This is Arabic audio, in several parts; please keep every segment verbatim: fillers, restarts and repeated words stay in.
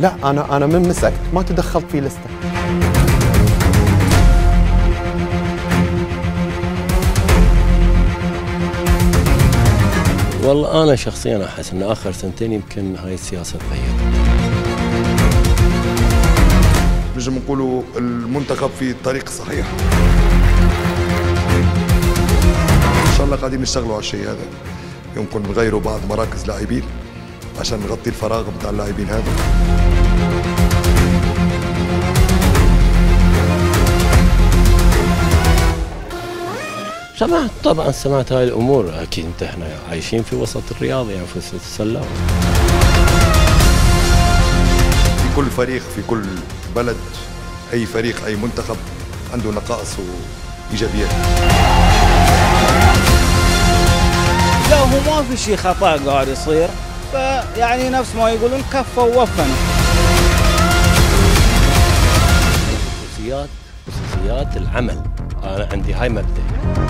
لا انا انا من مسكت ما تدخلت في لسته. والله انا شخصيا احس ان اخر سنتين يمكن هاي السياسه تغيرت. نجم نقولوا المنتخب في الطريق الصحيح. ان شاء الله قاعدين نشتغلوا على الشيء هذا. يمكن نغيروا بعض مراكز لاعبين عشان نغطي الفراغ بتاع اللاعبين هذا. سمعت طبعا سمعت هاي الامور. اكيد انت احنا عايشين في وسط الرياض يعني في وسط السلام. في كل فريق في كل بلد اي فريق اي منتخب عنده نقائص وايجابيات. لا هو ما في شيء خطا قاعد يصير، فيعني نفس ما يقولون كفى ووفن. خصوصيات خصوصيات العمل انا عندي هاي مبدأ.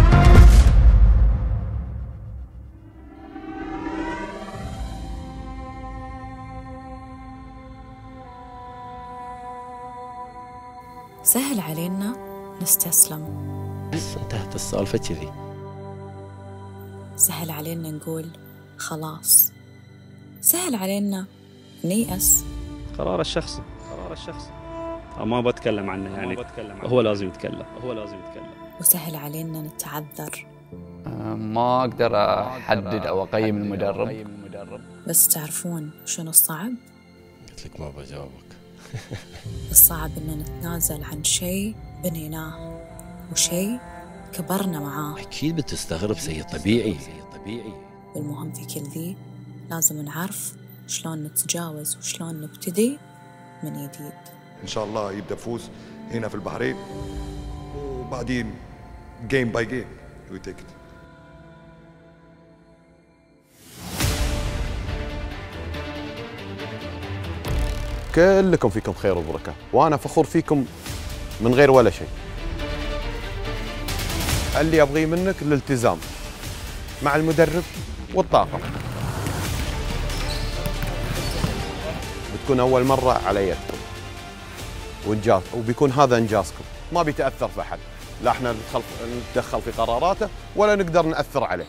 سهل علينا نستسلم، بس انتهت السالفة كذي. سهل علينا نقول خلاص، سهل علينا نيأس. قرار الشخصي قرار الشخصي ما بتكلم عنه يعني بتكلم عنه. هو لازم يتكلم هو لازم يتكلم وسهل علينا نتعذر. ما أقدر أحدد أو أقيم المدرب، بس تعرفون شنو الصعب؟ قلت لك ما بجاوبك. الصعب إن نتنازل عن شيء بنيناه وشيء كبرنا معاه. أكيد بتستغرب، شيء طبيعي طبيعي. والمهم في كل ذي لازم نعرف شلون نتجاوز وشلون نبتدي من جديد. ان شاء الله يبدا فوز هنا في البحرين وبعدين جيم باي جيم وي تيك ات. كلكم فيكم خير وبركه وانا فخور فيكم من غير ولا شيء. اللي ابغيه منك الالتزام مع المدرب والطاقم. بتكون اول مره على يدكم وانجاز، وبيكون هذا انجازكم، ما بيتاثر في احد، لا احنا نتدخل في قراراته ولا نقدر ناثر عليه.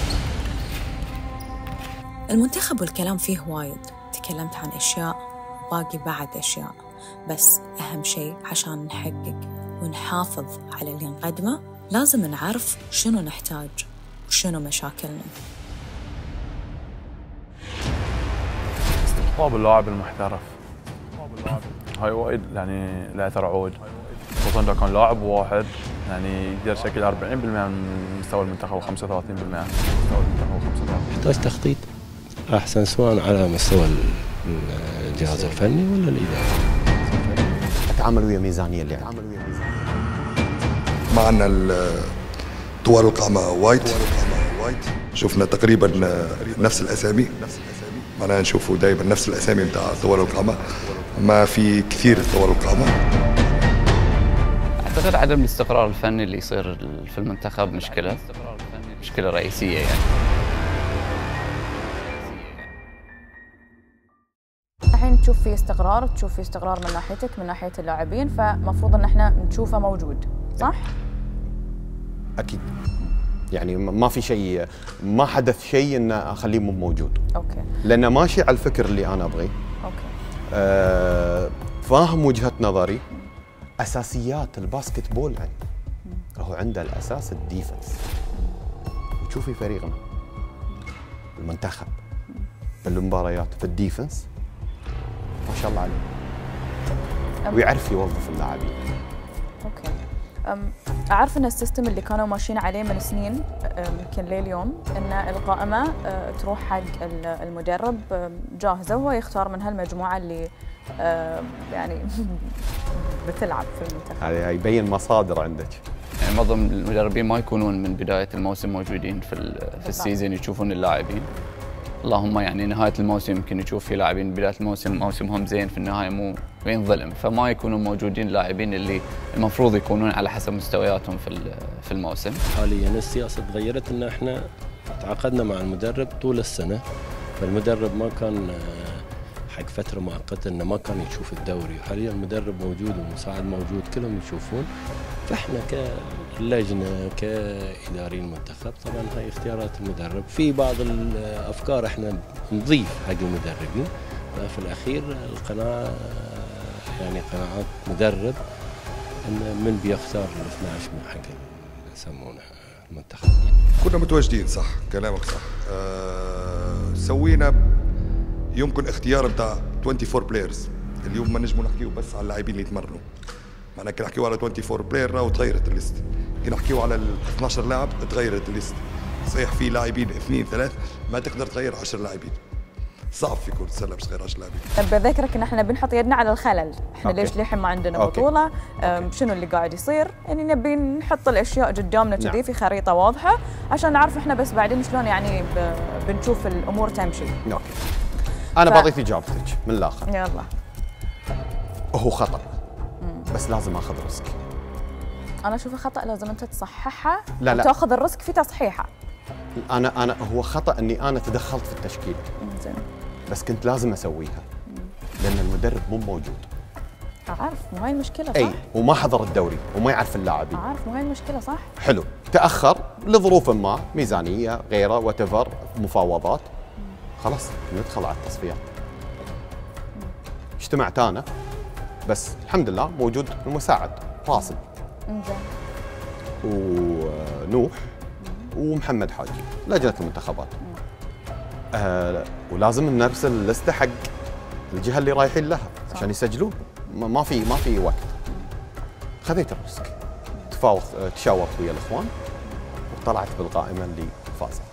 المنتخب والكلام فيه وايد، تكلمت عن اشياء باقي بعد اشياء، بس اهم شيء عشان نحقق ونحافظ على اللي نقدمه لازم نعرف شنو نحتاج وشنو مشاكلنا. استقطاب اللاعب المحترف هاي وايد يعني له اثر عود، خصوصا اذا كان لاعب واحد يعني يقدر يشكل أربعين بالمئة من مستوى المنتخب وخمسة وثلاثين بالمئة من مستوى المنتخب وخمسة وثلاثين بالمئة. يحتاج تخطيط احسن سواء على مستوى الجهاز الفني ولا الاداري. اتعامل ويا ميزانيه اللي اتعامل ويا ميزانيه. معنا طوال القامه وايد، شفنا تقريبا نفس الاسامي، معناها نشوفوا دائما نفس الاسامي نتاع طوال القامه، ما في كثير طوال القامه. أعتقد عدم الاستقرار الفني اللي يصير في المنتخب مشكله مشكله رئيسيه يعني. الحين تشوف في استقرار، تشوف في استقرار من ناحيتك من ناحيه اللاعبين، فمفروض ان احنا نشوفه موجود، صح؟ اكيد. يعني ما في شيء، ما حدث شيء ان اخليه مو موجود. اوكي. لانه ماشي على الفكر اللي انا ابغيه. اوكي. آه فاهم وجهة نظري. اساسيات الباسكت بول عندي. هو عنده الاساس الديفنس. وتشوفي فريقنا المنتخب بالمباريات في الديفنس ما شاء الله عليه. ويعرف يوظف اللاعبين. اوكي. اعرف ان السيستم اللي كانوا ماشيين عليه من سنين يمكن لليوم ان القائمه تروح حق المدرب جاهزه وهو يختار من هالمجموعه اللي يعني بتلعب في المنتخب. هذا يبين مصادر عندك. يعني معظم المدربين ما يكونون من بدايه الموسم موجودين في في السيزون يشوفون اللاعبين. اللهم يعني نهايه الموسم يمكن يشوف في لاعبين بدايه الموسم موسمهم زين، في النهايه مو ينظلم، فما يكونوا موجودين اللاعبين اللي المفروض يكونون على حسب مستوياتهم في في الموسم. حاليا السياسه تغيرت ان احنا تعاقدنا مع المدرب طول السنه، فالمدرب ما كان حق فتره مؤقته انه ما كان يشوف الدوري، حاليا المدرب موجود والمساعد موجود كلهم يشوفون. فاحنا كلجنه كاداريين المنتخب طبعا هاي اختيارات المدرب، في بعض الافكار احنا نضيف حق المدربين. في الاخير القناعه يعني قناعات مدرب ان من بيختار ال اثني عشر من حق يسمونه المنتخب. كنا متواجدين صح، كلامك صح. أه سوينا يمكن اختيار بتاع أربعة وعشرين بلايرز. اليوم ما نجموا نحكيو بس على اللاعبين اللي يتمرنوا، معناها كي نحكيو على أربعة وعشرين بلاير وتغيرت الليست، كي نحكيو على ال اثني عشر لاعب تغيرت الليست. صحيح في لاعبين اثنين ثلاث ما تقدر تغير عشرة لاعبين، صعب في كرة السلة باش تغير عشرة لاعبين. بذكرك ان احنا بنحط يدنا على الخلل، احنا ليش للحين ما عندنا أوكي. بطولة؟ شنو اللي قاعد يصير؟ يعني نبي نحط الاشياء قدامنا كذي نعم. في خريطة واضحة عشان نعرف احنا بس بعدين شلون يعني بنشوف الامور تمشي. اوكي. انا ف... بعطيك اجابتك من الاخر. يلا. هو خطأ بس لازم اخذ ريسك. انا اشوفه خطأ لازم انت تصححها لا لا وتاخذ الريسك في تصحيحها. انا انا هو خطأ اني انا تدخلت في التشكيل. زين. بس كنت لازم اسويها لان المدرب مو موجود. اعرف مو هاي المشكلة صح؟ اي وما حضر الدوري وما يعرف اللاعبين. اعرف مو هاي المشكلة صح؟ حلو، تاخر لظروف ما، ميزانيه غيره وتفر مفاوضات، خلاص ندخل على التصفيات. اجتمعت انا بس الحمد لله موجود المساعد فاصل زين. ونوح ومحمد حاجي لجنه المنتخبات. آه ولازم نرسل اللسته حق الجهه اللي رايحين لها عشان يسجلون، ما في ما في وقت. خذيت الريسك، تفاوض تشاورت ويا الاخوان وطلعت بالقائمه اللي فازت.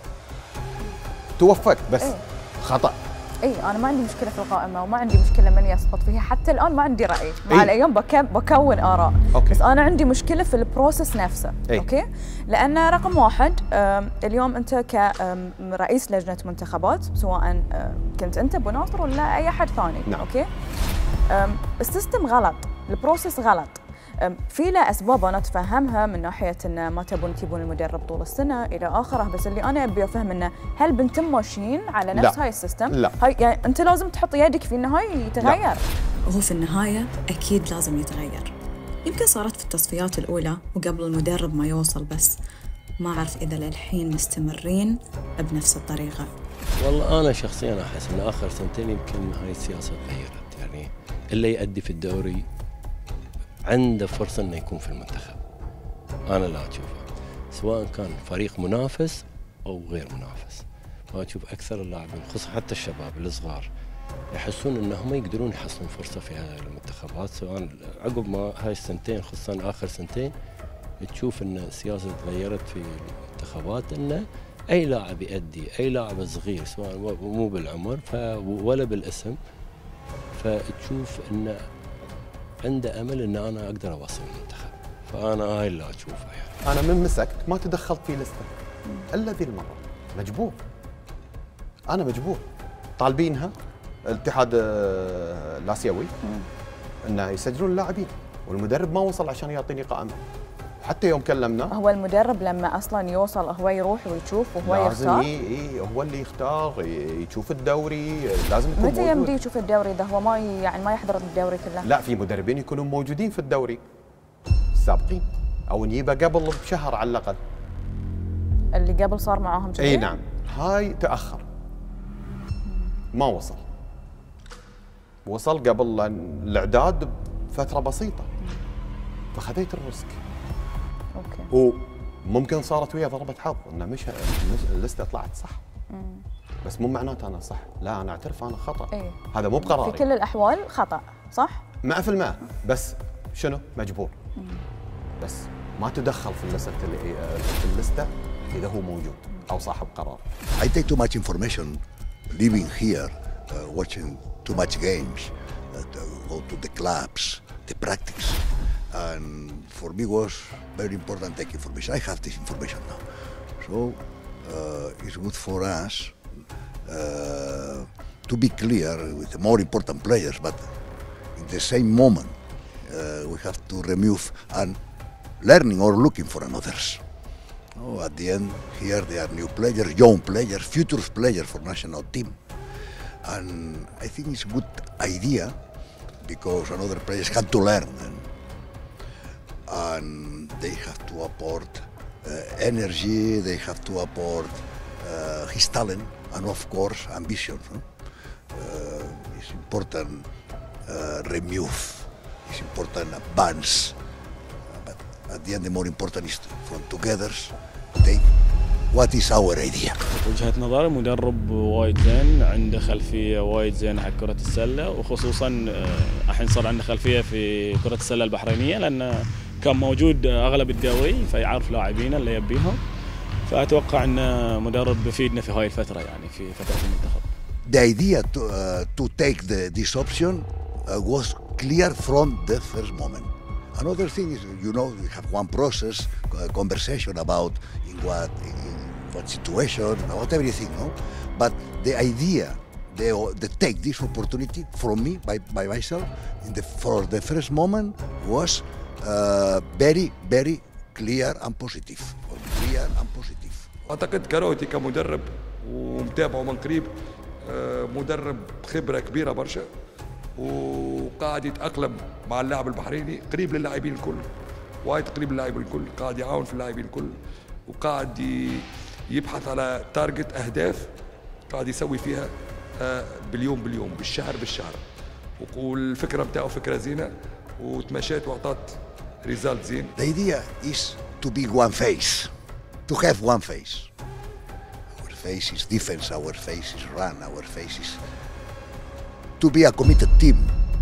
توفقت بس إيه؟ خطا. اي انا ما عندي مشكله في القائمه وما عندي مشكله من يسقط فيها، حتى الان ما عندي راي، مع إيه؟ الايام بكم بكون اراء. أوكي. بس انا عندي مشكله في البروسيس نفسه. إيه؟ اوكي، لان رقم واحد اليوم انت كرئيس لجنه منتخبات سواء كنت انت ابو ناصر ولا اي احد ثاني. نعم. اوكي، السيستم غلط، البروسيس غلط، في له اسباب انا اتفهمها من ناحيه انه ما تبون تجيبون المدرب طول السنه الى اخره، بس اللي انا ابي افهم انه هل بنتم ماشيين على نفس لا. هاي السيستم؟ لا. هاي يعني انت لازم تحط يدك في انه هاي يتغير. وهو في النهاية أكيد لازم يتغير. يمكن صارت في التصفيات الأولى وقبل المدرب ما يوصل، بس ما أعرف إذا للحين مستمرين بنفس الطريقة. والله أنا شخصياً أحس إن آخر سنتين يمكن هاي السياسة تغيرت، يعني اللي يؤدي في الدوري عنده فرصة إنه يكون في المنتخب. أنا لا أشوفه، سواء كان فريق منافس أو غير منافس. ما أشوف أكثر اللاعبين خصوصا حتى الشباب الصغار يحسون إنهم يقدرون يحصلون فرصة في هذه المنتخبات، سواء عقب ما هاي السنتين خصوصا آخر سنتين تشوف إن السياسة تغيرت في المنتخبات، إنه أي لاعب يؤدي، أي لاعب صغير سواء مو بالعمر ولا بالاسم، فتشوف إنه عنده امل ان انا اقدر اوصل المنتخب. فانا هاي اللي اشوفه يعني. انا من مسكت ما تدخلت في لسته الا ذي المره، مجبور. انا مجبور، طالبينها الاتحاد الاسيوي انه يسجلون اللاعبين، والمدرب ما وصل عشان يعطيني قائمه. حتى يوم كلمنا هو المدرب لما اصلا يوصل هو يروح ويشوف وهو لازم يختار. لازم هو اللي يختار، يشوف الدوري، لازم يكون متى يمدي يشوف الدوري ده؟ هو ما يعني ما يحضر الدوري كله؟ لا، في مدربين يكونون موجودين في الدوري السابقين او نجيبه قبل بشهر على الاقل. اللي قبل صار معاهم كذي؟ اي نعم، هاي تاخر ما وصل، وصل قبل الاعداد بفتره بسيطه، فخذيت الريسك. اوكي. وممكن صارت ويا ضربه حظ انه مش اللسته طلعت صح. مم. بس مو معناته انا صح، لا انا اعترف انا خطا. إيه؟ هذا مو بقراري. في كل الاحوال خطا، صح؟ مئة في المئة، بس شنو؟ مجبور. مم. بس ما تدخل في اللسته في اللسته اذا هو موجود او صاحب قرار. I take too much information living here, uh, watching too much games, uh, to go to the clubs, the practice. And for me was very important to take information. I have this information now. So uh, it's good for us uh, to be clear with the more important players, but in the same moment uh, we have to remove and learning or looking for others. Oh, at the end, here they are new players, young players, future players for national team. And I think it's a good idea because another players have to learn them. And they have to apport uh, energy, they have to apport uh, his talent, and of course ambition. Huh? Uh, it's important uh, remove, it's important advance, uh, but at the end the more important is to, from together take what is our idea. وجهة نظري مدرب وايد زين، عنده خلفية وايد زين حق كرة السلة، وخصوصا الحين صار عنده خلفية في كرة السلة البحرينية لأنه كان موجود أغلب الدوري فيعرف لاعبينه اللي يبيهم، فأتوقع أنه مدرب بيفيدنا في هاي الفترة يعني في فترة المنتخب. The idea to, uh, to take the, this option uh, was clear from the first moment. Another thing is, you know, we have one process, uh, conversation about in what, in what situation, about everything, no? But the idea, they, they take this opportunity from me, by, by myself, in the, for the first moment was uh, very, very clear and positive. Clear and positive. أعتقد كروتي كمدرب ومتابعه من قريب، مدرب خبرة كبيرة برشا وقاعد يتأقلم مع اللاعب البحريني، قريب للاعبين الكل، وايد قريب للاعبين الكل، قاعد يعاون في اللاعبين الكل، وقاعد يبحث على تارجت أهداف قاعد يسوي فيها باليوم باليوم بالشهر بالشهر، والفكرة بتاعه فكرة زينة وتمشيت وعطات ريزالت زين. The idea is to be one face, to have one face. Our face is defense, our face is run, our face is to be a committed team.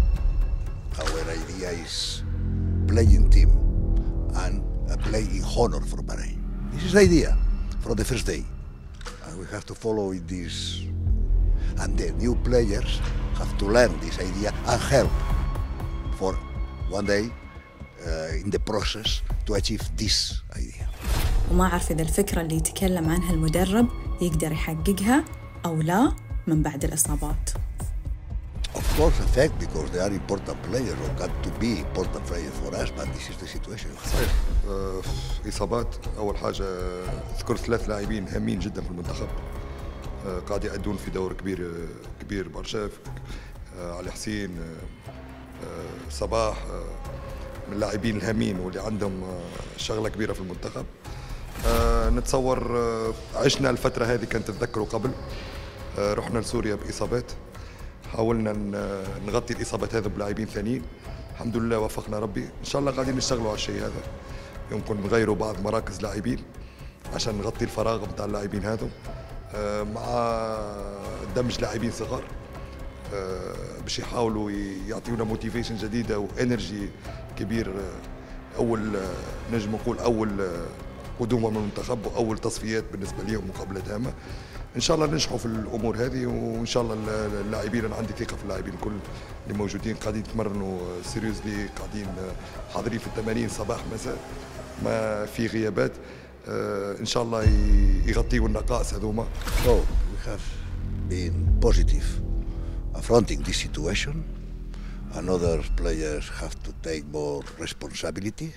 Our idea is playing team and a play in honor for Bahrain. This is the idea from the first day. And we have to follow this. And the new players have to learn this idea and help for one day uh, in the process to achieve this idea. وما أعرف إذا الفكرة اللي يتكلم عنها المدرب يقدر يحققها أو لا من بعد الإصابات. Of course, affect because they are important players or got to be important players for us, but this is the situation. صحيح. آه إصابات أول حاجة ذكرت ثلاث لاعبين هامين جدا في المنتخب، آه قاعد يأدون في دور كبير كبير برشا، آه علي حسين، آه صباح، آه من اللاعبين الهامين واللي عندهم آه شغلة كبيرة في المنتخب. آه نتصور آه عشنا الفترة هذه كانت تتذكروا قبل، آه رحنا لسوريا بإصابات، حاولنا نغطي الإصابات هذا بلاعبين ثانيين، الحمد لله وفقنا ربي، إن شاء الله قاعدين نشتغلوا على الشيء هذا، يمكن نغيروا بعض مراكز لاعبين عشان نغطي الفراغ نتاع اللاعبين هذو، آه مع دمج لاعبين صغار آه باش يحاولوا يعطيونا موتيفيشن جديدة وإنرجي كبير. آه أول آه نجم نقول أول آه قدومة من المنتخب وأول تصفيات بالنسبة لهم مقابلة هامة، ان شاء الله ننجحوا في الامور هذه، وان شاء الله اللاعبين انا عندي ثقه في اللاعبين الكل اللي موجودين قاعدين يتمرنوا سيريوزلي، قاعدين حاضرين في التمارين صباح مساء ما في غيابات، ان شاء الله يغطيوا النقائص هذوما. So we have been positive affronting this situation. Another players have to take more responsibility.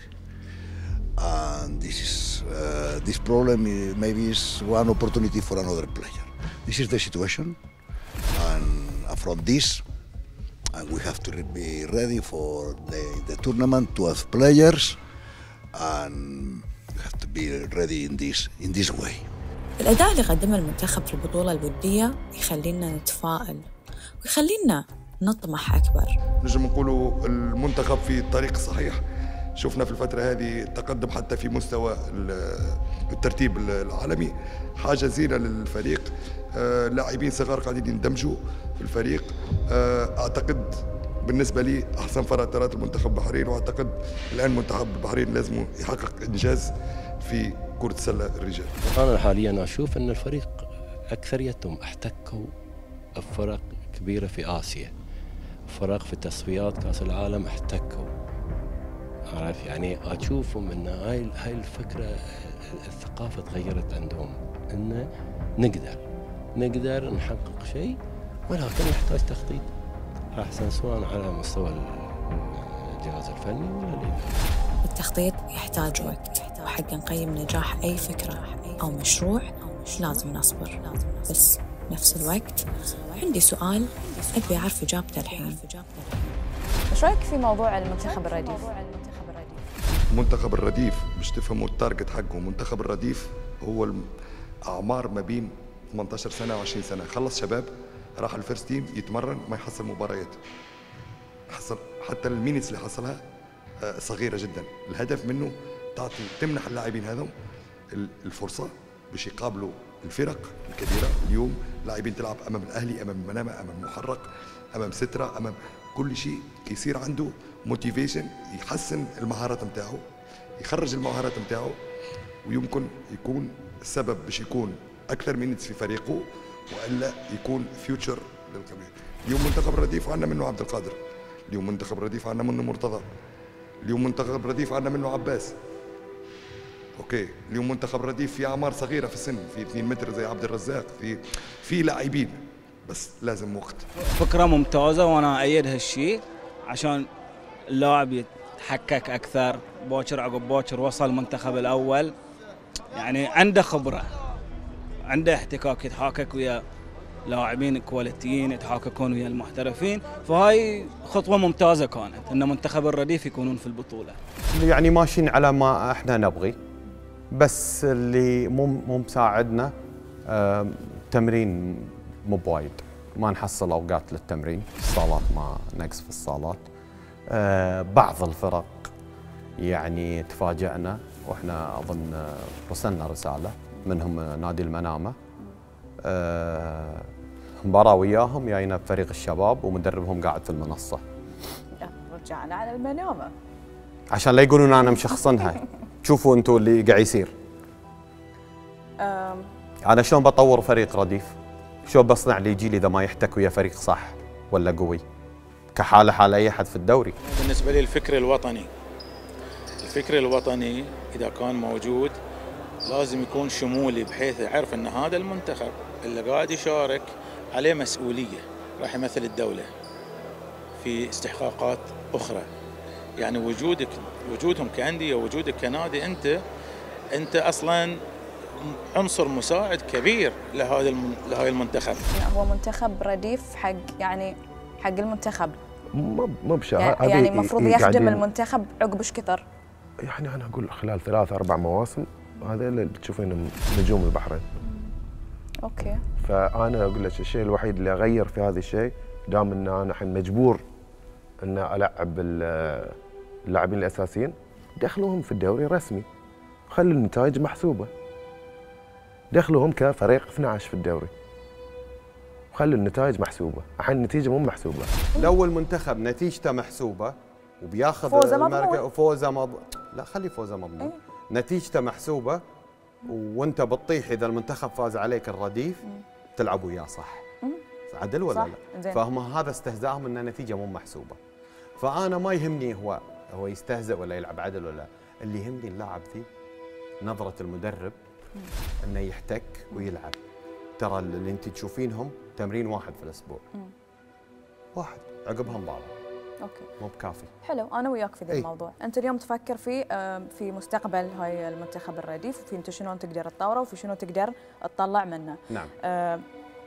And this is uh, this problem maybe is one opportunity for another player. This is the situation, and from this, and we have to be ready for the, the tournament to have players, and we have to be ready in this in this way. الأداء اللي قدمه المنتخب في البطولة الودية يخلينا نتفائل ويخلينا نطمح أكبر. نجم نقولوا المنتخب في الطريق الصحيح، شفنا في الفترة هذه تقدم حتى في مستوى الترتيب العالمي، حاجة زينة للفريق، لاعبين صغار قاعدين يندمجوا في الفريق، أعتقد بالنسبة لي أحسن فترات المنتخب البحرين، وأعتقد الآن منتخب البحرين لازم يحقق إنجاز في كرة السلة الرجال. أنا حاليا أشوف أن الفريق أكثريتهم احتكوا بفرق كبيرة في آسيا، فرق في تصفيات كأس العالم احتكوا، عارف يعني أشوفهم أن هاي هاي الفكرة الثقافة تغيرت عندهم، أن نقدر نقدر نحقق شيء، ولكن يحتاج تخطيط أحسن سواء على مستوى الجهاز الفني ولا الإداري. التخطيط يحتاج وقت، وحق نقيم نجاح أي فكرة أو مشروع لازم نصبر، بس بنفس الوقت عندي سؤال أبي أعرف إجابته الحين. ايش رايك في موضوع المنتخب الرديف؟ منتخب الرديف مش تفهموا التارجت حقه. منتخب الرديف هو اعمار ما بين ثمانية عشر سنه وعشرين سنه، خلص شباب راح الفيرست تيم يتمرن ما يحصل مباريات، حصل حتى المينتس اللي حصلها صغيره جدا. الهدف منه تعطي تمنح اللاعبين هذول الفرصه باش يقابلوا الفرق الكبيره. اليوم لاعبين تلعب امام الاهلي، امام المنامه، امام محرق، امام سترا، امام كل شيء، يصير عنده موتيفيشن، يحسن المهارات نتاعو، يخرج المهارات نتاعو، ويمكن يكون السبب باش يكون اكثر مينتس في فريقه، والا يكون فيوتشر للقبيل. اليوم منتخب الرديف عندنا منه عبد القادر، اليوم منتخب الرديف عندنا منه مرتضى، اليوم منتخب الرديف عندنا منه عباس. اوكي، اليوم منتخب الرديف في اعمار صغيره في السن، في اثنين متر زي عبد الرزاق، في في لاعبين، بس لازم وقت. فكره ممتازه وانا ايد هالشيء عشان اللاعب يتحكك اكثر، بوكر عقب بوكر وصل المنتخب الاول، يعني عنده خبره، عنده احتكاك، يتحاكك ويا لاعبين كواليتيين، يتحاككون ويا المحترفين، فهاي خطوه ممتازه كانت ان منتخب الرديف يكونون في البطوله. يعني ماشيين على ما احنا نبغي، بس اللي مو مو مساعدنا آه تمرين مو بوايد، ما نحصل اوقات للتمرين، الصالات ما نقص في الصالات. آه بعض الفرق يعني تفاجأنا، واحنا اظن رسلنا رساله منهم نادي المنامه، آه مباراه وياهم جاينا بفريق الشباب ومدربهم قاعد في المنصه. رجعنا على المنامه عشان لا يقولون انا مشخصنها. شوفوا انتم اللي قاعد يصير. انا شلون بطور فريق رديف؟ شلون بصنع لي جيل اذا ما يحتك ويا فريق صح ولا قوي؟ كحاله حال اي احد في الدوري. بالنسبه لي الفكر الوطني، الفكر الوطني اذا كان موجود لازم يكون شمولي، بحيث يعرف ان هذا المنتخب اللي قاعد يشارك عليه مسؤوليه، راح يمثل الدوله في استحقاقات اخرى. يعني وجودك وجودهم كأندية ووجودك كنادي، انت انت اصلا عنصر مساعد كبير لهذا لهذا المنتخب. هو منتخب رديف حق يعني حق المنتخب، مو مو بشا يعني المفروض يخدم المنتخب عقب ايش كثر؟ يعني انا اقول خلال ثلاث اربع مواسم هذا اللي بتشوفين نجوم البحرين. اوكي. فانا اقول لك الشيء الوحيد اللي اغير في هذا الشيء، دام ان انا الحين مجبور ان العب اللاعبين الاساسيين، دخلوهم في الدوري رسمي، خلي النتائج محسوبه. دخلوهم كفريق اثني عشر في الدوري، خلي النتائج محسوبه، الحين النتيجه مو محسوبه. لو المنتخب نتيجته محسوبه وبياخذ فوزه مضمون، فوزه مض... لا خلي فوزه مضمون. ايه؟ نتيجته محسوبه وانت بتطيح اذا المنتخب فاز عليك الرديف، تلعب وياه صح. عدل ولا صح. لا؟ زين. فهم هذا استهزائهم ان النتيجه مو محسوبه. فانا ما يهمني هو هو يستهزئ ولا يلعب عدل ولا لا، اللي يهمني اللاعب ذي نظره المدرب انه يحتك ويلعب. ترى اللي انت تشوفينهم تمرين واحد في الاسبوع، واحد عقبها مباراه. اوكي، مو بكافي. حلو، انا وياك في ذا الموضوع. انت اليوم تفكر في في مستقبل هاي المنتخب الرديف، وفي انت شلون تقدر تطوره وفي شنو تقدر تطلع منه. نعم. آه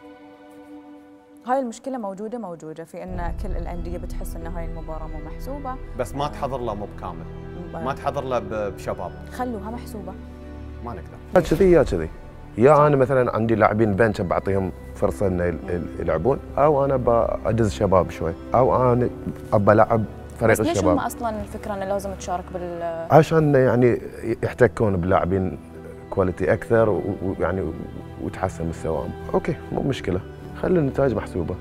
هاي المشكله موجوده موجوده في ان كل الانديه بتحس ان هاي المباراه مو محسوبه، بس ما تحضر له مو بكامل، ما تحضر له بشباب. خلوها محسوبه. ما نقدر. يا كذي يا كذي، يا انا مثلا عندي لاعبين بنش بعطيهم فرصه انه يلعبون، او انا بدز شباب شوي، او انا ابى العب فريق بس الشباب. ليش هم اصلا الفكره انه لازم تشارك بال عشان يعني يحتكون بلاعبين كواليتي اكثر ويعني وتحسن مستواهم. اوكي مو مشكله، خلي النتائج محسوبه،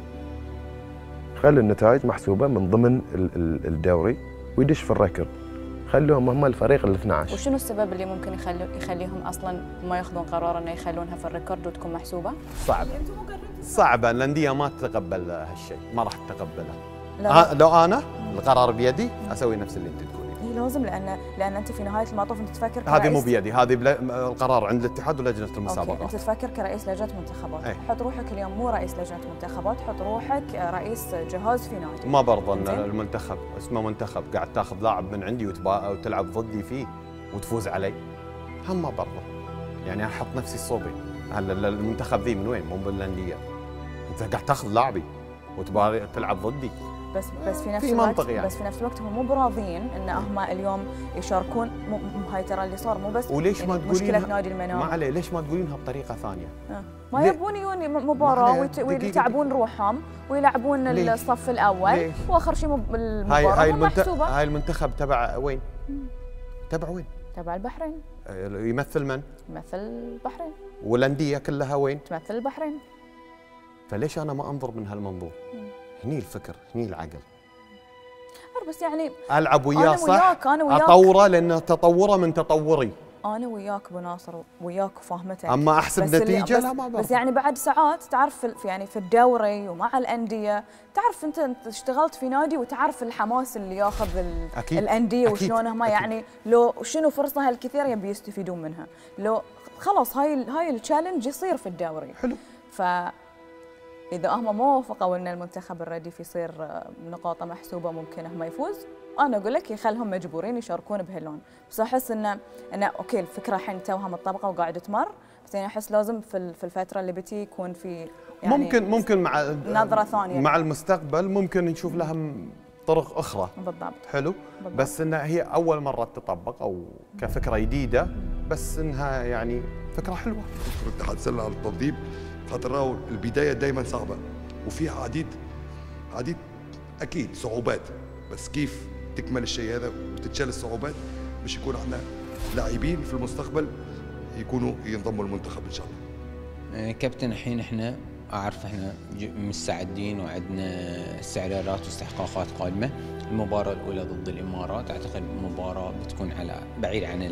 خلي النتائج محسوبه من ضمن الدوري ويدش في الركض، خلوهم هم الفريق ال اثني عشر. وشنو السبب اللي ممكن يخلو يخليهم اصلا ما ياخذون قرار انه يخلونها في الريكورد وتكون محسوبه؟ صعب صعبه، الانديه ما تتقبل هالشيء، ما راح تتقبله. لا. لو انا القرار بيدي اسوي نفس اللي انت تقولين. اي لازم، لان لان انت في نهايه المطاف انت تفكر هذه مو بيدي، هذه القرار عند الاتحاد ولجنه المسابقات. انت تفكر كرئيس لجنه منتخبات. أي. حط روحك اليوم مو رئيس لجنه منتخبات، حط روحك رئيس جهاز في نادي. ما برضى ان المنتخب اسمه منتخب قاعد تاخذ لاعب من عندي وتلعب ضدي فيه وتفوز علي، هم ما برضى. يعني احط نفسي الصوبي، هلا المنتخب ذي من وين؟ مو بالانديه. انت قاعد تاخذ لاعبي وتبغى تلعب ضدي. بس بس في نفس في الوقت منطق يعني. بس في نفس الوقت هم مو براضيين ان هم اليوم يشاركون. مو هاي ترى اللي صار مو بس وليش يعني ما تقولينها مشكله نادي المنام. ما عليه، ليش ما تقولينها بطريقه ثانيه؟ آه. ما يبون يجون مباراه ويت... ويتعبون روحهم ويلعبون الصف الاول ليش؟ واخر شيء مب... المباراه هاي هاي المنت... المنتخب هاي المنتخب تبع وين؟ مم. تبع وين؟ تبع البحرين. يمثل من؟ يمثل البحرين. والانديه كلها وين؟ تمثل البحرين. فليش انا ما انظر من هالمنظور؟ مم. هني الفكر، هني العقل. بس يعني العب وياه صح، وياك أنا وياك اطوره لانه تطوره من تطوري. انا وياك ابو ناصر وياك وفاهمتك، اما احسب نتيجه لا ما بعرف. بس يعني بعد ساعات تعرف في يعني في الدوري ومع الانديه، تعرف انت انت اشتغلت في نادي وتعرف الحماس اللي ياخذ الانديه وشلون هم يعني لو شنو فرصه هالكثير يبي يستفيدون منها، لو خلاص هاي هاي التشالنج يصير في الدوري. حلو. ف إذا هم ما وافقوا أن المنتخب الرديف يصير نقاطه محسوبة ممكن هم يفوز، أنا أقول لك يخلهم مجبورين يشاركون بهاللون، بس أحس إنه إنه أوكي الفكرة الحين توها متطبقة وقاعدة تمر، بس يعني أحس لازم في في الفترة اللي بتي يكون في يعني ممكن ممكن مع نظرة ثانية مع المستقبل ممكن نشوف لها طرق أخرى. بالضبط. حلو. بالضبط. بس إنها هي أول مرة تطبق أو كفكرة جديدة، بس إنها يعني فكرة حلوة. اتحاد السلة على التنظيم خاطر البدايه دائما صعبه وفيها عديد عديد اكيد صعوبات، بس كيف تكمل الشيء هذا وتتشال الصعوبات باش يكون عندنا لاعبين في المستقبل يكونوا ينضموا المنتخب ان شاء الله. كابتن الحين احنا اعرف احنا مستعدين وعندنا استعدادات واستحقاقات قادمه. المباراه الاولى ضد الامارات اعتقد مباراه بتكون على بعيد عن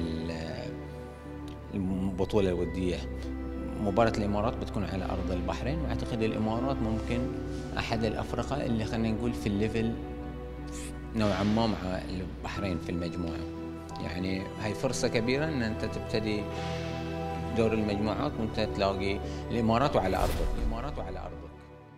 البطوله الوديه. مباراة الإمارات بتكون على أرض البحرين، وأعتقد الإمارات ممكن أحد الأفرقة اللي خلينا نقول في الليفل نوعا ما مع البحرين في المجموعة. يعني هاي فرصة كبيرة أن أنت تبتدي دور المجموعات وأنت تلاقي الإمارات وعلى أرضك، الإمارات وعلى أرضك.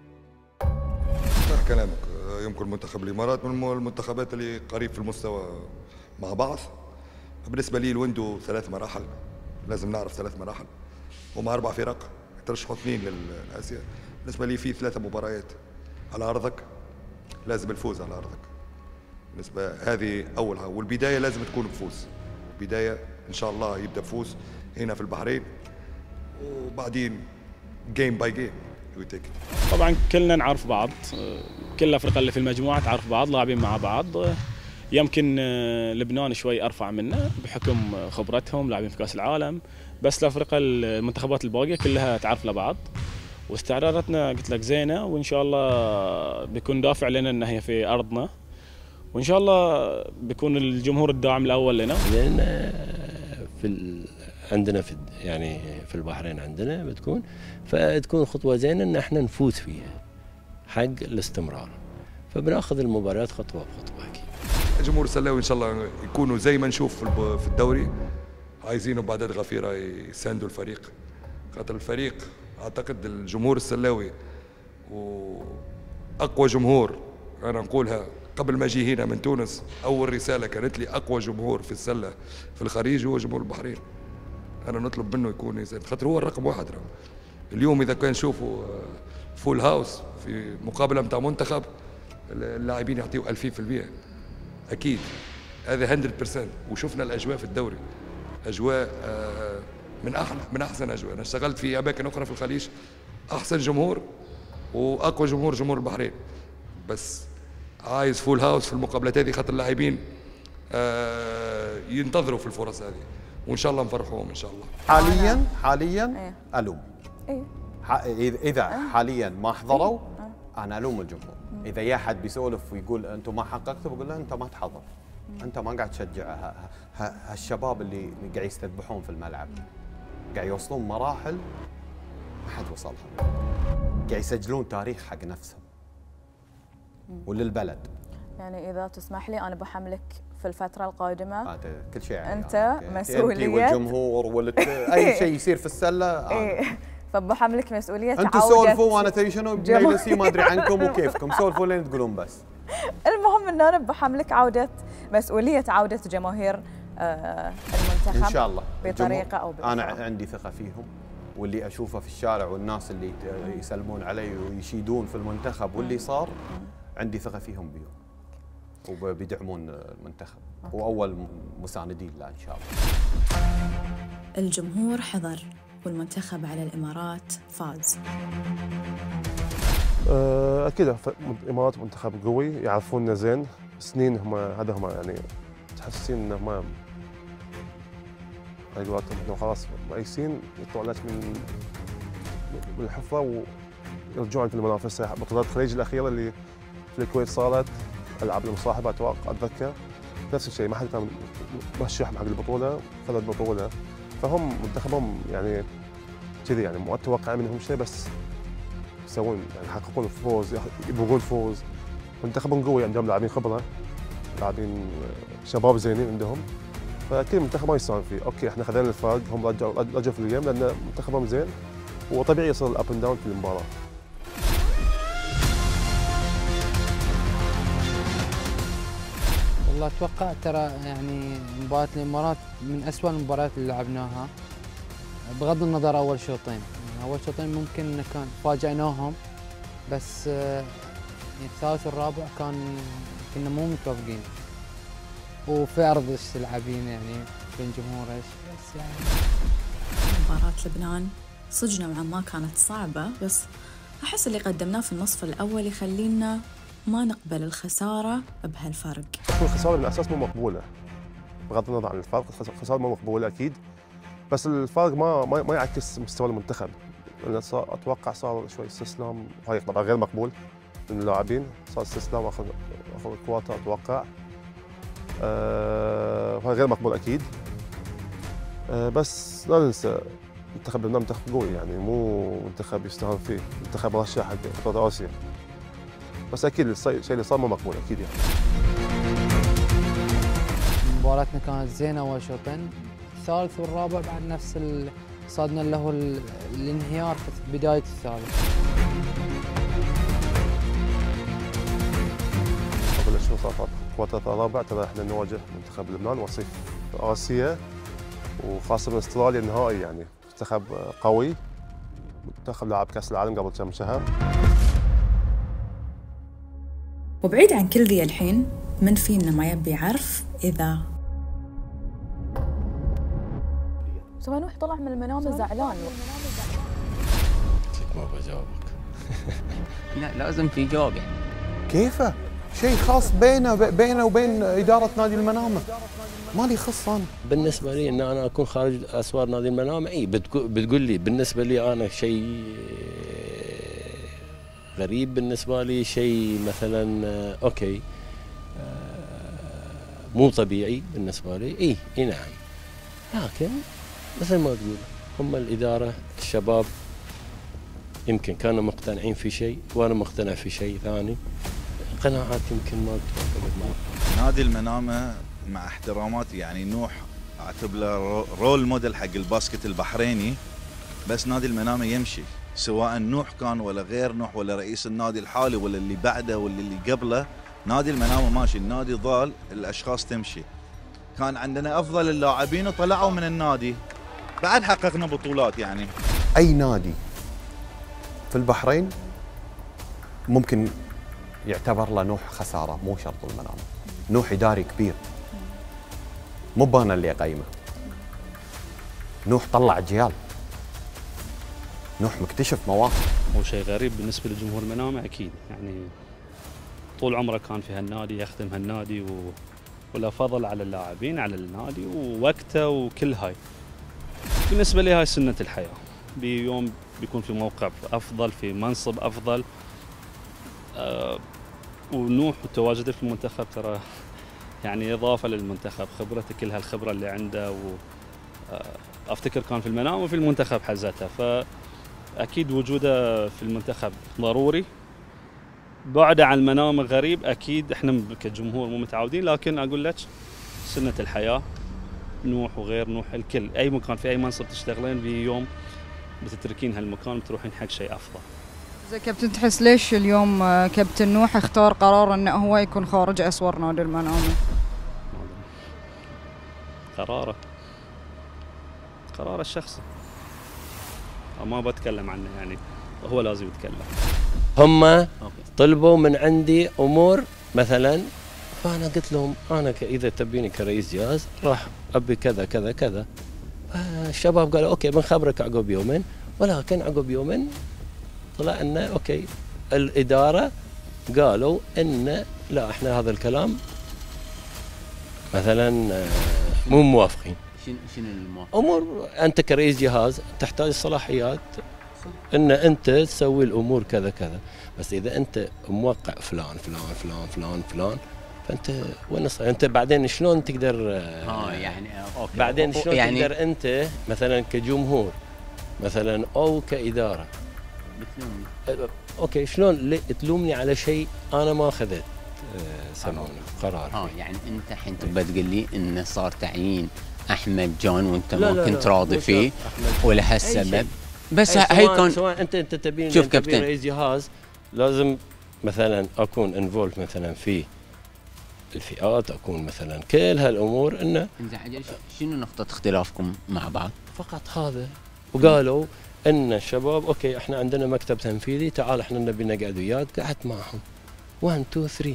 صح كلامك، يمكن منتخب الإمارات من المنتخبات اللي قريب في المستوى مع بعض. بالنسبة لي الويندو ثلاث مراحل، لازم نعرف ثلاث مراحل ومع اربع فرق ترشحوا اثنين للاسيا. بالنسبه لي في ثلاثه مباريات على ارضك لازم الفوز على ارضك. بالنسبه هذه اولها، والبدايه لازم تكون بفوز. بدايه ان شاء الله يبدا بفوز هنا في البحرين، وبعدين جيم باي جيم ويتيك. طبعا كلنا نعرف بعض، كل الافرقه اللي في المجموعه تعرف بعض، لاعبين مع بعض. يمكن لبنان شوي ارفع منا بحكم خبرتهم لاعبين في كاس العالم، بس الافرقه المنتخبات الباقيه كلها تعرف لبعض، واستعداداتنا قلت لك زينه، وان شاء الله بيكون دافع لنا ان هي في ارضنا، وان شاء الله بيكون الجمهور الداعم الاول لنا. لان في ال... عندنا في يعني في البحرين عندنا بتكون فتكون خطوه زينه ان احنا نفوز فيها حق الاستمرار، فبناخذ المباريات خطوه بخطوه اكيد. الجمهور السلاوي ان شاء الله يكونوا زي ما نشوف في الدوري، عايزينه بعدد غفيره يساندوا الفريق، خاطر الفريق اعتقد الجمهور السلاوي واقوى جمهور. انا نقولها قبل ما اجي هنا من تونس، اول رساله كانت لي اقوى جمهور في السله في الخليج هو جمهور البحرين. انا نطلب منه يكون يساند، خاطر هو الرقم واحد. رأى. اليوم اذا كان نشوفوا فول هاوس في مقابله نتاع منتخب، اللاعبين يعطيوا ألفين بالمئة اكيد، هذا مية بالمئة. وشفنا الاجواء في الدوري، اجواء من احلى من احسن اجواء. انا اشتغلت في اماكن اخرى في الخليج، احسن جمهور واقوى جمهور جمهور البحرين، بس عايز فول هاوس في المقابلات هذه، خاطر اللاعبين ينتظروا في الفرص هذه، وان شاء الله نفرحوهم ان شاء الله. حاليا حاليا ايه. الوم ايه. اذا حاليا ما حضروا انا الوم الجمهور. اذا يا حد بيسولف ويقول انتم ما حققتوا، بقول له انت ما تحضر، انت ما قاعد تشجع هالشباب اللي قاعد يستذبحون في الملعب، قاعد يوصلون مراحل ما حد وصلها، قاعد يسجلون تاريخ حق نفسهم وللبلد. يعني اذا تسمح لي انا بحملك في الفتره القادمه آه كل شيء يعني انت يعني مسؤوليه، انت والجمهور والت... اي شيء يصير في السله ايه. فبحملك مسؤوليه انتم سولفوا وانا تدري شنو بجلسي ما ادري عنكم وكيفكم، سولفوا لين تقولون بس. المهم ان انا بحملك عوده مسؤوليه عوده جماهير المنتخب ان شاء الله بطريقه او باخرى. انا عندي ثقه فيهم واللي اشوفه في الشارع والناس اللي يسلمون علي ويشيدون في المنتخب واللي صار، عندي ثقه فيهم بيوم وبيدعمون المنتخب واول مساندين له ان شاء الله. الجمهور حضر والمنتخب على الامارات فاز. اكيد الامارات منتخب قوي، يعرفوننا زين سنين، هم هذا هم يعني تحسين انهم على قولتهم خلاص مؤيسين، يطلعوا لك من من الحفره ويرجعون في المنافسه. بطولات الخليج الاخيره اللي في الكويت صارت العاب المصاحبه اتوقع اتذكر نفس الشيء، ما حد كان مرشحهم حق البطوله خذ البطوله، فهم منتخبهم يعني كذي يعني مو اتوقع منهم شيء، بس يسوون يعني يحققون الفوز، يبغون فوز. منتخبهم قوي، عندهم لاعبين خبره، لاعبين شباب زينين عندهم، فاكيد المنتخب ما يستهان فيه. اوكي احنا خذينا الفرق، هم رجعوا رجعوا في الجيم لان منتخبهم زين، وطبيعي يصير الاب اند داون في المباراه. والله اتوقع ترى يعني مباراة الامارات من أسوأ المباريات اللي لعبناها، بغض النظر اول شوطين، يعني اول شوطين ممكن كان فاجأناهم، بس يعني الثالث والرابع كان كنا مو متوافقين، وفي ارض ايش تلعبين يعني بين جمهور ايش، بس يعني مباراة لبنان صدق نوعا ما كانت صعبة، بس احس اللي قدمناه في النصف الاول يخلينا ما نقبل الخسارة بهالفرق. الخسارة من الأساس مو مقبولة، بغض النظر عن الفرق، الخسارة مو مقبولة أكيد، بس الفرق ما ما, ما يعكس مستوى المنتخب، لأن صار أتوقع صار شوي استسلام، هاي طبعا غير مقبول من اللاعبين، صار استسلام آخر آخر الكوارتر أتوقع، أه هاي غير مقبول أكيد، أه بس لا ننسى منتخب لبنان منتخب قوي، يعني مو منتخب يستهان فيه، منتخب مرشح حق بطولة آسيا، بس اكيد الشيء اللي صار مو مقبول اكيد يعني. مباراتنا كانت زينه اول شوطين، الثالث والرابع بعد نفس صادنا له الانهيار في بدايه الثالث. قبل شو صار في الكوارتر الرابع ترى احنا نواجه منتخب لبنان وصيف اسيا، وخاصه من استراليا النهائي، يعني منتخب قوي، منتخب لاعب كاس العالم قبل كم شهر. وبعيد عن كل ذي الحين، من فينا ما يبي يعرف إذا سمنوح طلع من المنام زعلان. قلت لك ما بجاوبك. لا لازم في جواب يعني. كيفه؟ شيء خاص بينه بينه وبين إدارة نادي المنامة، ما لي خص أنا. بالنسبة لي إن أنا أكون خارج أسوار نادي المنامة، إي بتقول لي بالنسبة لي أنا شيء غريب، بالنسبة لي شيء مثلا أوكي مو طبيعي بالنسبة لي، إيه إيه نعم، لكن مثل ما تقول هم الإدارة الشباب يمكن كانوا مقتنعين في شيء وأنا مقتنع في شيء ثاني، قناعات يمكن ما تتفق معه. نادي المنامة مع احتراماتي يعني نوح اعتبره رول موديل حق الباسكت البحريني، بس نادي المنامة يمشي سواء نوح كان ولا غير نوح ولا رئيس النادي الحالي ولا اللي بعده ولا اللي قبله، نادي المنامة ماشي، النادي ضال، الأشخاص تمشي. كان عندنا أفضل اللاعبين وطلعوا من النادي، بعد حققنا بطولات. يعني أي نادي في البحرين ممكن يعتبر له نوح خسارة، مو شرط المنامة. نوح إداري كبير، مو بانا اللي أقيمه. نوح طلع أجيال، نوح مكتشف مواهب. هو شيء غريب بالنسبة لجمهور المنامة أكيد، يعني طول عمره كان في هالنادي، يخدم هالنادي و... ولا فضل على اللاعبين على النادي ووقته وكل هاي. بالنسبة لي هاي سنة الحياة، بيوم بيكون في موقع أفضل، في منصب أفضل. أه ونوح وتواجده في المنتخب ترى يعني إضافة للمنتخب، خبرته كل هالخبرة اللي عنده، وأفتكر كان في المنام وفي المنتخب حزتها، فأكيد وجوده في المنتخب ضروري. بعده عن المنام غريب، أكيد إحنا كجمهور مو متعودين، لكن أقول لك سنة الحياة، نوح وغير نوح الكل، أي مكان في أي منصب تشتغلين في يوم بتتركين هالمكان وتروحين حق شيء أفضل. زي كابتن، تحس ليش اليوم كابتن نوح اختار قرار انه هو يكون خارج اسوار نادي المنامة؟ قراره قراره الشخصي. ما بتكلم عنه يعني، هو لازم يتكلم. هم طلبوا من عندي امور مثلا، فانا قلت لهم انا اذا تبيني كرئيس جهاز راح ابي كذا كذا كذا. الشباب قالوا اوكي بنخبرك عقب يومين، ولكن عقب يومين طلع انه اوكي الاداره قالوا ان لا احنا هذا الكلام مثلا مو موافقين. شنو شنو الموافق؟ امور انت كرئيس جهاز تحتاج صلاحيات ان انت تسوي الامور كذا كذا، بس اذا انت موقع فلان فلان فلان فلان فلان فانت وين صار؟ انت بعدين شلون تقدر اه يعني اوكي بعدين شلون يعني تقدر انت مثلا كجمهور مثلا او كاداره بتلومني؟ اوكي شلون تلومني على شيء انا ما اخذت يسمونه قرار؟ اه يعني انت الحين تبى تقول لي انه صار تعيين احمد جون وانت لا ما لا كنت لا راضي فيه ولهالسبب، بس هي هي كان سواء انت انت تبين شوف تبين كابتن رئيس جهاز لازم مثلا اكون انفولف مثلا في الفئات، اكون مثلا كل هالامور انه انزين شنو نقطة اختلافكم مع بعض؟ فقط هذا. وقالوا ان الشباب اوكي احنا عندنا مكتب تنفيذي، تعال احنا نبي نقعد وياك، قعدت معهم واحد اثنين ثلاثة.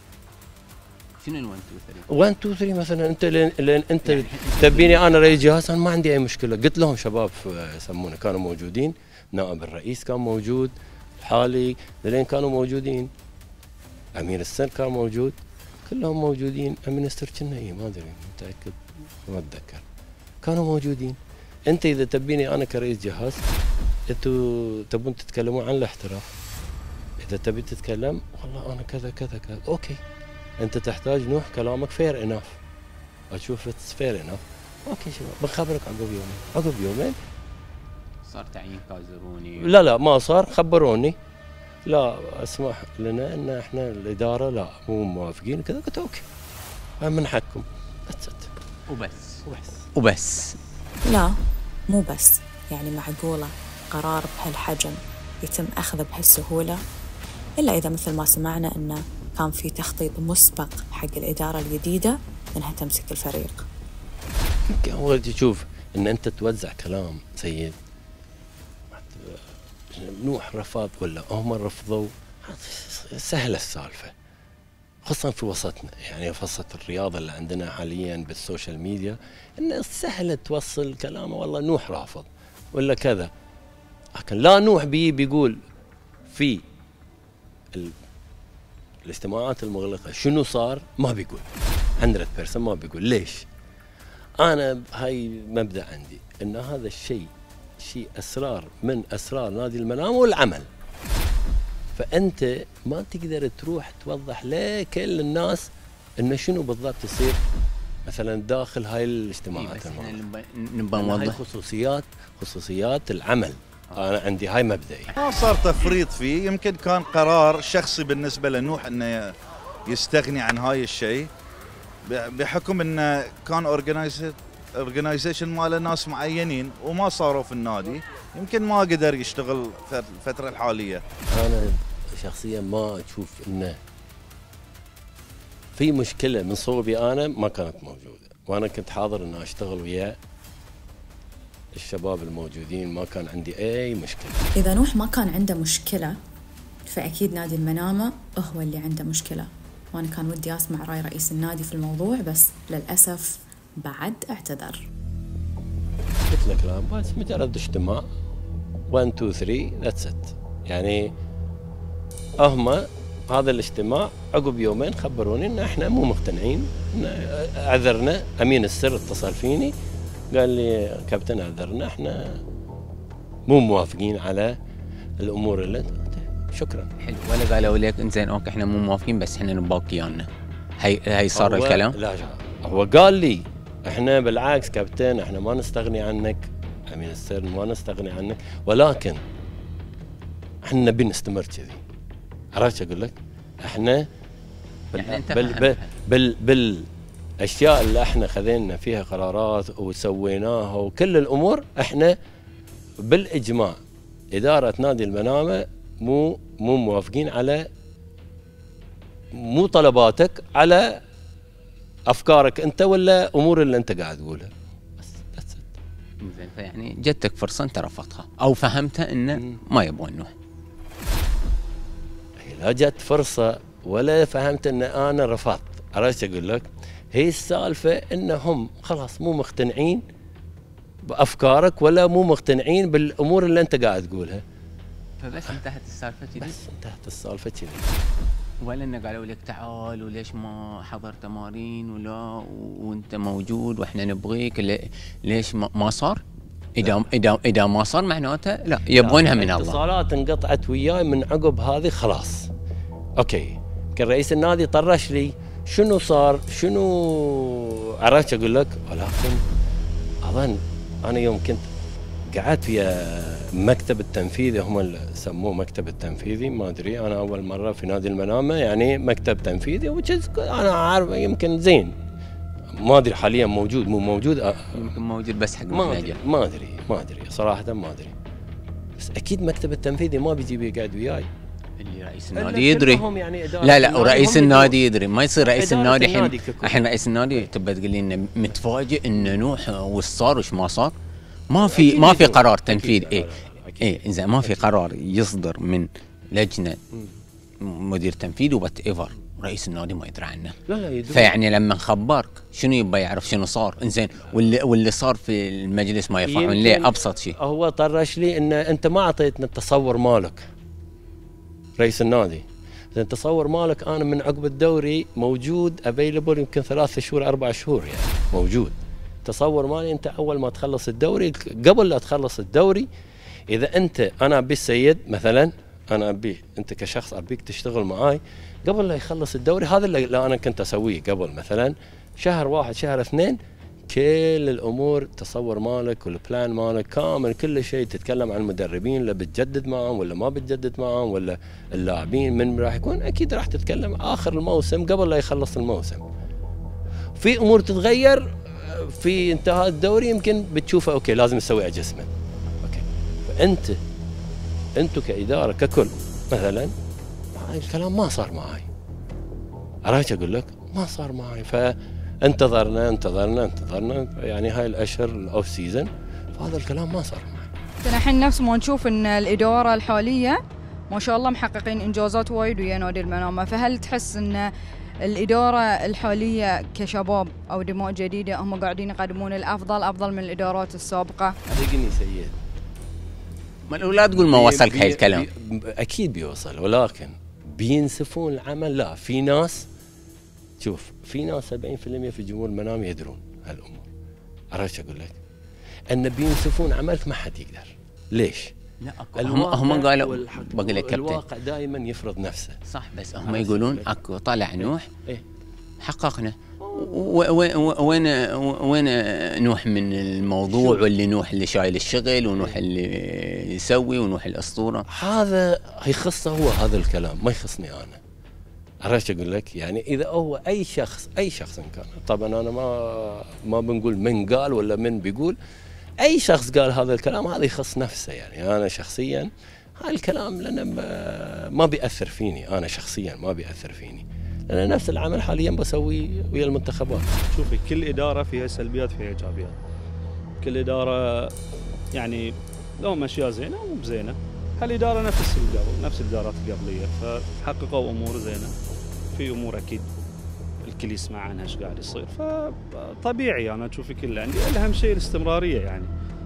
شنو ال واحد اثنين ثلاثة؟ واحد اثنين ثلاثة مثلا انت لين, لين انت يعني تبيني انا رئيس جهاز، انا ما عندي اي مشكله. قلت لهم شباب يسمونه كانوا موجودين، نائب الرئيس كان موجود، الحالي لين كانوا موجودين، امير السن كان موجود، كلهم موجودين. المنستر كنا اي ما ادري متاكد ما اتذكر، كانوا موجودين. انت اذا تبيني انا كرئيس جهاز، انتوا تبون تتكلمون عن الاحتراف، اذا تبي تتكلم والله انا كذا كذا كذا اوكي، انت تحتاج نوح كلامك فير اناف، اشوف اتس فير اناف، اوكي شباب بنخبرك عقب يومين. عقب يومين صار تعيين كازروني؟ لا لا ما صار، خبروني لا اسمح لنا ان احنا الاداره لا مو موافقين كذا. قلت اوكي من حقكم ذاتس ات وبس وبس وبس. لا مو بس، يعني معقولة قرار بهالحجم يتم أخذه بهالسهولة؟ إلا إذا مثل ما سمعنا أنه كان في تخطيط مسبق حق الإدارة الجديدة أنها تمسك الفريق. أول تشوف أن أنت توزع كلام سيد نوح رفض ولا هم رفضوا، سهلة السالفة، خاصة في وسطنا يعني في وسط الرياضة اللي عندنا حاليا بالسوشيال ميديا، إنه سهلة توصل كلامه والله نوح رافض ولا كذا. لكن لا نوح بي بيقول في الاجتماعات المغلقة شنو صار، ما بيقول مية بالمية ما بيقول. ليش؟ أنا هاي مبدأ عندي إن هذا الشيء شيء أسرار من أسرار نادي المنام والعمل، فأنت ما تقدر تروح توضح لكل الناس إنه شنو بالضبط يصير مثلا داخل هاي الاجتماعات المغلقة. نبغى هاي نوضح خصوصيات خصوصيات العمل. أنا عندي هاي مبدئي. ما صار تفريط فيه، يمكن كان قرار شخصي بالنسبة لنوح انه يستغني عن هاي الشيء بحكم انه كان اورجنايزيشن مال ناس معينين وما صاروا في النادي، يمكن ما قدر يشتغل في الفترة الحالية. أنا شخصيا ما أشوف إنه في مشكلة من صوبي، أنا ما كانت موجودة وأنا كنت حاضر إن أشتغل ويا الشباب الموجودين، ما كان عندي أي مشكلة. إذا نوح ما كان عنده مشكلة فأكيد نادي المنامة هو اللي عنده مشكلة، وأنا كان ودي أسمع رأي رئيس النادي في الموضوع، بس للأسف بعد اعتذر. قلت لك لا بس مجرد اجتماع واحد اثنين ثلاثة ذاتس ات، يعني هم هذا الاجتماع عقب يومين خبروني ان احنا مو مقتنعين، اعذرنا. امين السر اتصل فيني قال لي كابتن اعذرنا احنا مو موافقين على الامور اللي شكرا. حلو. ولا قالوا لك انزين اوكي احنا مو موافقين بس احنا نباك ويانا؟ هي هي صار الكلام؟ لا هو قال لي احنا بالعكس كابتن احنا ما نستغني عنك، امين السر ما نستغني عنك، ولكن احنا نبي نستمر كذي. عرفت اقول لك؟ احنا بال يعني بال بال, بال, بال الاشياء اللي احنا خذينا فيها قرارات وسويناها وكل الامور احنا بالاجماع اداره نادي المنامه مو مو موافقين على مو طلباتك، على افكارك انت ولا امور اللي انت قاعد تقولها. بس زين فيعني جتك فرصه انت رفضتها او فهمتها انه ما يبغون نوح. لا جت فرصه ولا فهمت ان انا رفضت، عرفت اقول لك؟ هي السالفه انهم خلاص مو مقتنعين بافكارك ولا مو مقتنعين بالامور اللي انت قاعد تقولها. فبس انتهت السالفه كذي؟ بس انتهت السالفه كذي. ولا انه قالوا لك تعال وليش ما حضر تمارين ولا وانت موجود واحنا نبغيك، ليش ما صار؟ اذا اذا اذا ما صار معناته لا يبغونها من الله. اتصالات انقطعت وياي من عقب هذه خلاص. اوكي، كان رئيس النادي طرش لي شنو صار؟ شنو عرفت اقول لك؟ ولكن اظن انا يوم كنت قعدت ويا مكتب التنفيذي، هم اللي سموه مكتب التنفيذي، ما ادري، انا اول مره في نادي المنامه يعني مكتب تنفيذي، انا عارف يمكن زين، ما ادري حاليا موجود مو موجود، يمكن موجود بس حق ما ادري ما ادري ما ادري صراحه ما ادري، بس اكيد مكتب التنفيذي ما بيجي يقعد وياي. اللي رئيس النادي يدري. يعني لا لا ورئيس النادي يدري، ما يصير رئيس النادي الحين الحين رئيس النادي تبى تقول لي انه متفاجئ ان نوح وش صار وش ما صار؟ ما في ما في قرار تنفيذي. اي اي زين ما في قرار يصدر من لجنه مدير تنفيذي وات ايفر رئيس النادي ما يدري عنه. لا لا يدري. فيعني لما خبرك شنو يبغى يعرف شنو صار؟ انزين واللي واللي صار في المجلس ما يرفعون ليه؟ ابسط شيء. هو طرش لي ان انت ما اعطيتنا التصور مالك رئيس النادي. زين تصور مالك انا من عقب الدوري موجود افيلبل يمكن ثلاث شهور اربع شهور يعني موجود. تصور مالي انت اول ما تخلص الدوري، قبل لا تخلص الدوري اذا انت انا ابي السيد مثلا، انا ابي انت كشخص ابيك تشتغل معاي قبل لا يخلص الدوري، هذا اللي انا كنت اسويه قبل مثلا شهر واحد شهر اثنين، كل الامور تصور مالك والبلان مالك كامل كل شيء، تتكلم عن المدربين اللي بتجدد معهم ولا ما بتجدد معهم ولا اللاعبين من راح يكون، اكيد راح تتكلم اخر الموسم قبل لا يخلص الموسم. في امور تتغير في انتهاء الدوري يمكن بتشوفها اوكي لازم نسوي ادجستمنت. اوكي فانت انتم كاداره ككل مثلا هاي الكلام ما صار معي. عرفت اقول لك؟ ما صار معي، فانتظرنا انتظرنا انتظرنا يعني هاي الاشهر الاوف سيزون، فهذا الكلام ما صار معي. الحين نفس ما نشوف ان الاداره الحاليه ما شاء الله محققين انجازات وايد ويا نادي المنامه، فهل تحس ان الإدارة الحالية كشباب أو دماء جديدة هم قاعدين يقدمون الأفضل أفضل من الإدارات السابقة؟ صدقني سيد، ما لا تقول ما وصلك هاي الكلام. أكيد بيوصل، ولكن بينسفون العمل. لا، في ناس شوف في ناس سبعين بالمئة في جمهور المنام يدرون هالأمور. عرفت أقول لك؟ أن بينسفون عملك ما حد يقدر. ليش؟ لا هم هم قالوا بقول لك كابتن الواقع دائما يفرض نفسه. صح، بس هم يقولون اكو طلع نوح إيه؟ حققنا. وين وين نوح من الموضوع، واللي نوح اللي شايل الشغل، ونوح اللي يسوي، ونوح الاسطوره. هذا يخصه هو هذا الكلام، ما يخصني انا. عرفت اقول لك؟ يعني اذا هو اي شخص اي شخص كان، طبعا انا ما ما بنقول من قال ولا من بيقول، اي شخص قال هذا الكلام هذا يخص نفسه. يعني انا شخصيا هذا الكلام لانه ما بيأثر فيني، انا شخصيا ما بيأثر فيني، لان نفس العمل حاليا بسويه ويا المنتخبات. شوفي كل اداره فيها سلبيات فيها ايجابيات. كل اداره يعني لهم اشياء زينه ومو بزينه. هالاداره نفس القبل نفس الادارات القبليه، فحققوا امور زينه، في امور اكيد الكل يسمع عنها ايش قاعد يصير، فطبيعي انا اشوف كله عندي. اهم شيء الاستمراريه يعني.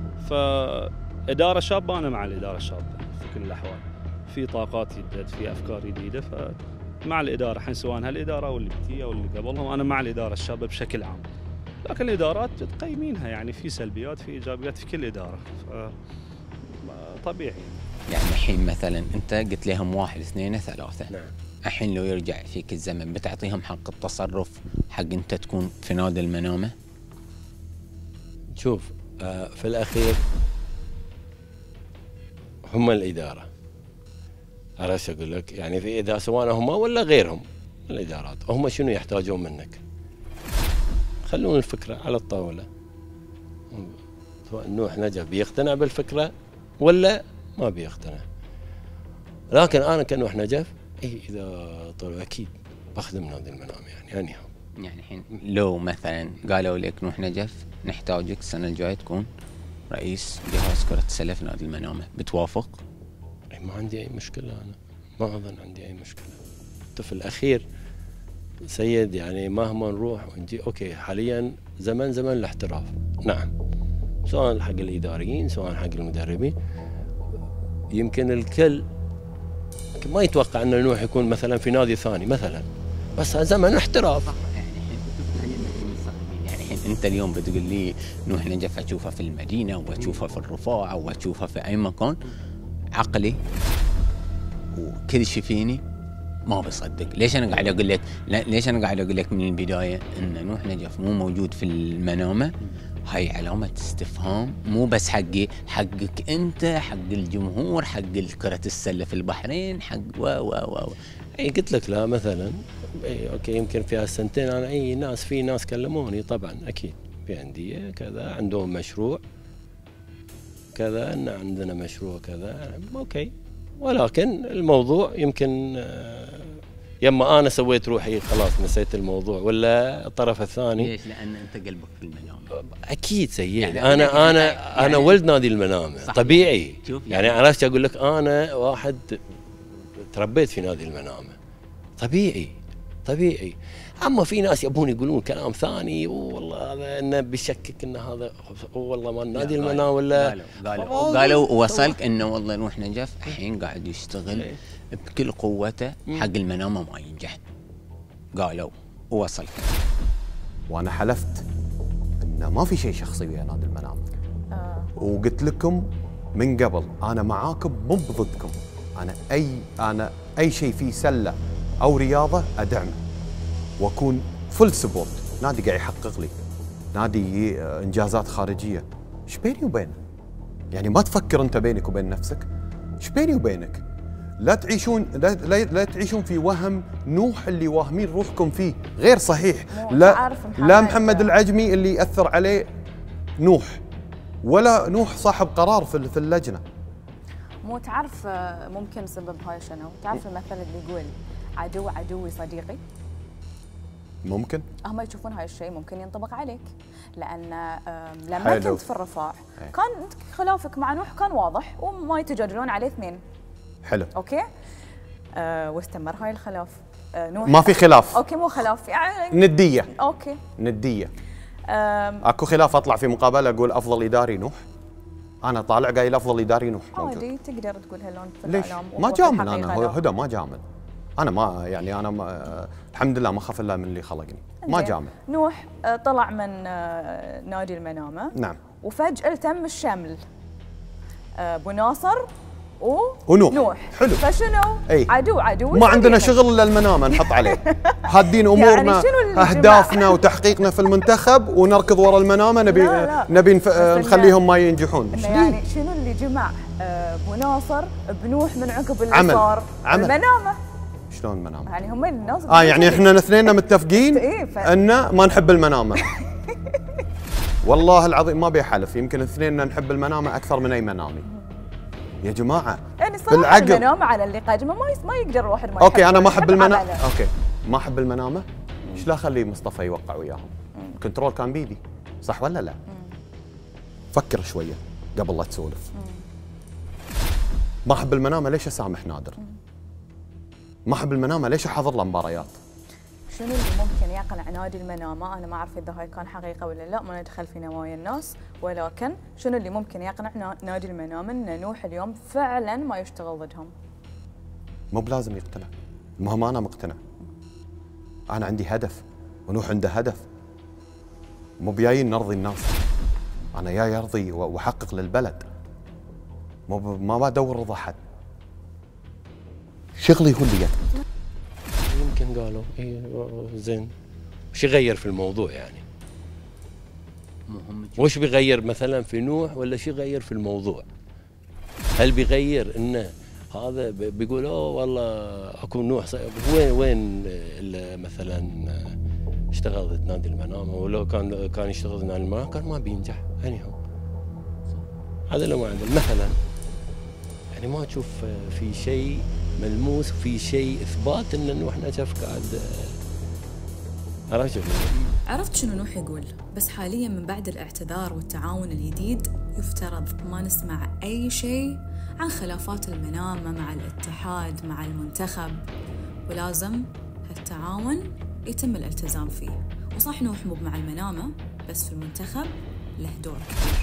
فاداره شابه انا مع الاداره الشابه في كل الاحوال. في طاقات جديده، في افكار جديده، فمع الاداره الحين سواء هالاداره او اللي بتجي او اللي قبلهم، انا مع الاداره الشابه بشكل عام. لكن الادارات تقيمينها يعني في سلبيات في ايجابيات في كل اداره، فطبيعي. يعني الحين مثلا انت قلت لهم واحد اثنين ثلاثه. نعم. الحين لو يرجع فيك الزمن بتعطيهم حق التصرف، حق انت تكون في نادي المنامه؟ شوف آه في الاخير هم الاداره. عرفت اقول لك؟ يعني في اذا سواء هم ولا غيرهم الادارات، هم شنو يحتاجون منك؟ خلون الفكره على الطاوله. سواء نوح نجف بيقتنع بالفكره ولا ما بيقتنع. لكن انا كنوح نجف اي اذا طلعوا اكيد بخدم نادي المنام يعني انهي. يعني الحين لو مثلا قالوا لك نوح نجف نحتاجك السنه الجايه تكون رئيس جهاز كرة السلة في نادي المنامة، بتوافق؟ ما عندي أي مشكلة، أنا ما أظن عندي أي مشكلة. في الأخير سيد يعني مهما نروح ونجي أوكي، حاليا زمن زمن الاحتراف، نعم، سواء حق الإداريين سواء حق المدربين. يمكن الكل ما يتوقع أن نوح يكون مثلا في نادي ثاني مثلا، بس زمن احتراف. يعني الحين انت اليوم بتقول لي نوح نجف اشوفه في المدينه واشوفه في الرفاع واشوفه في اي مكان، عقلي وكل شيء فيني ما بصدق. ليش انا قاعد اقول لك ليش انا قاعد اقول لك من البدايه ان نوح نجف مو موجود في المنامه؟ هاي علامة استفهام، مو بس حقي، حقك انت، حق الجمهور، حق كرة السلة في البحرين، حق و و و اي قلت لك لا مثلا اي اوكي، يمكن في هالسنتين انا اي ناس في ناس كلموني طبعا اكيد في اندية كذا عندهم مشروع كذا، ان عندنا مشروع كذا اوكي، ولكن الموضوع يمكن يما انا سويت روحي خلاص نسيت الموضوع، ولا الطرف الثاني. ليش؟ لان انت قلبك في المنامه. اكيد سيد، يعني انا انا يعني انا ولد نادي المنامه طبيعي. يعني, يعني عرفت اقول لك انا واحد تربيت في نادي المنامه طبيعي طبيعي. اما في ناس يبون يقولون كلام ثاني، والله هذا انه بيشكك ان هذا والله ما نادي المنامه ولا قالوا قالوا قالوا وصلك انه والله نوح نجف الحين قاعد يشتغل بكل قوته حق المنامه ما ينجح. قالوا ووصلك. وانا حلفت انه ما في شيء شخصي ويا نادي المنامه. آه. وقلت لكم من قبل انا معاكم مو بضدكم. انا اي انا اي شيء فيه سله او رياضه ادعمه واكون فل سبورت. نادي قاعد يحقق لي، نادي انجازات خارجيه، ايش بيني وبينه؟ يعني ما تفكر انت بينك وبين نفسك؟ ايش بيني وبينك؟ لا تعيشون لا, لا, لا تعيشون في وهم نوح اللي واهمين روحكم فيه، غير صحيح. لا محمد لا محمد العجمي اللي ياثر عليه نوح، ولا نوح صاحب قرار في في اللجنه. مو تعرف ممكن سبب هاي شنو؟ تعرف المثل اللي يقول عدو عدوي صديقي؟ ممكن هم يشوفون هاي الشيء ممكن ينطبق عليك، لان لما حلو. كنت في الرفاع هي. كان خلافك مع نوح كان واضح وما يتجادلون عليه اثنين. حلو اوكي. أه واستمر هاي الخلاف. أه نوح ما في خلاف. اوكي مو خلاف يعني نديه. اوكي نديه. اكو خلاف اطلع في مقابله اقول افضل اداري نوح؟ انا طالع قايل افضل اداري نوح. عادي تقدر تقول هاللون في ليش؟ ما جامل انا هدى ما جامل. انا ما يعني انا ما الحمد لله ما اخاف الا من اللي خلقني، ما جامل. نوح طلع من نادي المنامه. نعم. وفجأة تم الشمل ابو ناصر و... ونوح. نوح. حلو. فشنو؟ اي. عدو عدو ما عندنا شغل الا المنامه نحط عليه. هادين امورنا يعني اهدافنا وتحقيقنا في المنتخب ونركض ورا المنامه نبي لا لا. نبي نف... نخليهم ما ينجحون. يعني شنو اللي جمع ابو ناصر بنوح من عقب اللي صار؟ عمل. المنامه. شلون المنامه؟ يعني هم الناس اه يعني احنا الاثنين متفقين إيه ف... ان ما نحب المنامه. والله العظيم ما بيحلف، يمكن الاثنين نحب المنامه اكثر من اي منامي. يا جماعه يعني صراحه المنامه على اللي قادمه ما ما يقدر الواحد ما اوكي انا ما احب المنامه. اوكي ما احب المنامه، ايش لا اخلي مصطفى يوقع وياهم؟ الكنترول كان بيدي، صح ولا لا؟ مم. فكر شويه قبل لا تسولف. ما احب المنامه ليش اسامح نادر؟ مم. ما احب المنامه ليش احضر له مباريات؟ شنو اللي ممكن يقنع نادي المنامه؟ انا ما اعرف اذا هاي كان حقيقه ولا لا، ما ندخل في نوايا الناس، ولكن شنو اللي ممكن يقنع نادي المنامه ان نوح اليوم فعلا ما يشتغل ضدهم؟ مو بلازم يقتنع، المهم انا مقتنع. انا عندي هدف ونوح عنده هدف. مو بجايين نرضي الناس، انا جاي ارضي واحقق للبلد. مو ما بدور رضا حد. شغلي هو اللي يتم. يمكن قالوا اي زين، وش يغير في الموضوع يعني؟ وش بيغير مثلا في نوح ولا شو يغير في الموضوع؟ هل بيغير انه هذا بيقول اوه والله اكون نوح وين وين مثلا اشتغل ضد نادي المنامه، ولو كان كان يشتغل ضد نادي المنامه كان ما بينجح. يعني هو هذا لو ما عنده مثلا، يعني ما تشوف في شيء ملموس، في شيء اثبات ان نوح نجف قاعد. عرفت عرفت شنو نوح يقول؟ بس حاليا من بعد الاعتذار والتعاون الجديد يفترض ما نسمع أي شيء عن خلافات المنامة مع الاتحاد مع المنتخب، ولازم هالتعاون يتم الالتزام فيه. وصح نوح مو مع المنامة بس في المنتخب له دور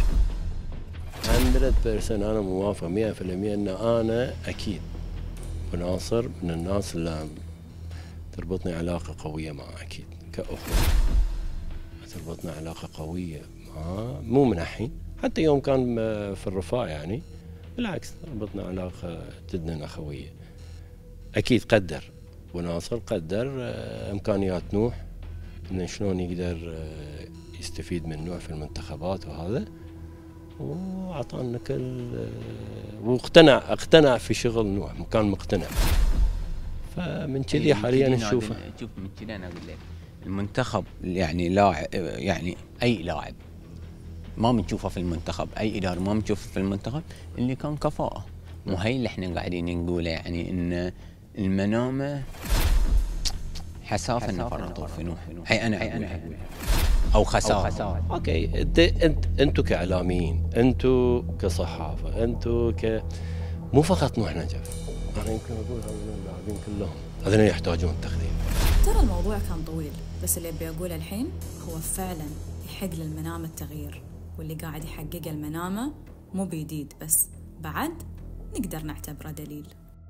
مية بالمية أنا موافق مية بالمية أن أنا أكيد وناصر من الناس اللي تربطني علاقة قوية معه، أكيد كأخوة تربطنا علاقة قوية معه، مو من الحين حتى يوم كان في الرفاع، يعني بالعكس ربطنا علاقة جدا أخوية. أكيد قدر وناصر قدر إمكانيات نوح إنه شلون يقدر يستفيد من نوح في المنتخبات وهذا، وأعطانا كل واقتنع اقتنع في شغل نوح، كان مقتنع. فمن كذي حاليا نشوفه. شوف من كذي أنا أقول لك المنتخب يعني لاعب، يعني أي لاعب ما بنشوفه في المنتخب، أي إدارة ما بنشوفه في المنتخب اللي كان كفاءة. مو هي اللي احنا قاعدين نقوله، يعني إن المنامة حسافة إنه فرطوا في نوح. هي أنا أقولها أو خسارة. أوكي أنت أنت أنتوا كإعلاميين، أنتوا كصحافة، أنتوا ك مو فقط نوح نجف، أنا يمكن أقول هذول اللاعبين كلهم هذول يحتاجون تقدير. ترى الموضوع كان طويل، بس اللي أبي أقوله الحين هو فعلا يحق للمنامة التغيير، واللي قاعد يحقق المنامة مو بيديد بس بعد نقدر نعتبره دليل.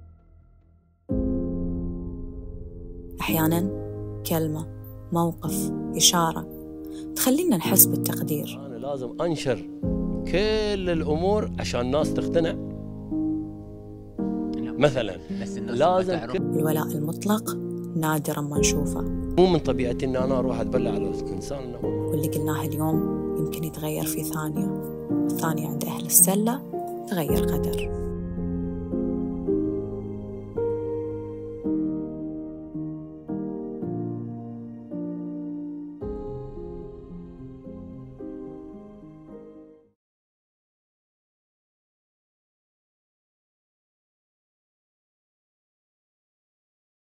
أحيانا كلمة، موقف، إشارة تخلينا نحس بالتقدير. أنا لازم أنشر كل الأمور عشان الناس تقتنع. مثلا لازم الولاء المطلق نادرا ما نشوفه، مو من طبيعتي ان انا اروح اتبلع على الانسان. واللي قلناه اليوم يمكن يتغير في ثانيه، والثانيه عند اهل السله تغير قدر.